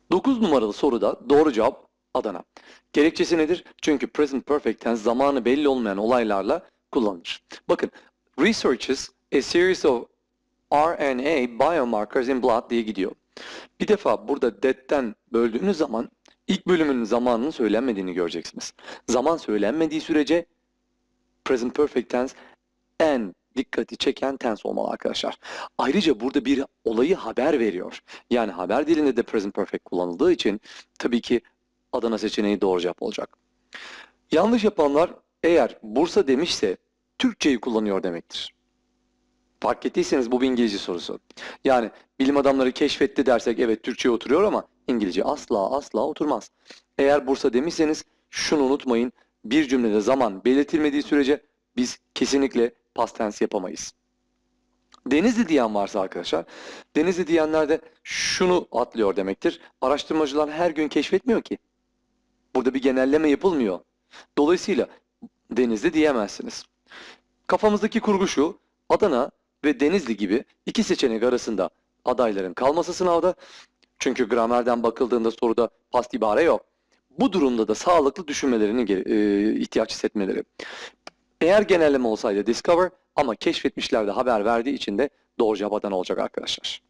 9 numaralı soruda doğru cevap Adana. Gerekçesi nedir? Çünkü present perfect tense zamanı belli olmayan olaylarla kullanılır. Bakın, researches a series of RNA biomarkers in blood diye gidiyor. Bir defa burada that'ten böldüğünüz zaman ilk bölümün zamanının söylenmediğini göreceksiniz. Zaman söylenmediği sürece present perfect tense en dikkati çeken tense olmalı arkadaşlar. Ayrıca burada bir olayı haber veriyor. Yani haber dilinde de present perfect kullanıldığı için tabii ki Adana seçeneği doğru cevap olacak. Yanlış yapanlar eğer Bursa demişse Türkçeyi kullanıyor demektir. Fark ettiyseniz bu bir İngilizce sorusu. Yani bilim adamları keşfetti dersek evet Türkçe'ye oturuyor ama İngilizce asla oturmaz. Eğer Bursa demişseniz şunu unutmayın. Bir cümlede zaman belirtilmediği sürece biz kesinlikle past tense yapamayız. Denizli diyen varsa arkadaşlar, Denizli diyenler de şunu atlıyor demektir. Araştırmacılar her gün keşfetmiyor ki. Burada bir genelleme yapılmıyor. Dolayısıyla Denizli diyemezsiniz. Kafamızdaki kurgu şu: Adana ve Denizli gibi iki seçenek arasında adayların kalması sınavda. Çünkü gramerden bakıldığında soruda past ibare yok. Bu durumda da sağlıklı düşünmelerini ihtiyaç hissetmeleri. Eğer genelleme olsaydı discover ama keşfetmişler de haber verdiği için de doğru cevap Adana olacak arkadaşlar.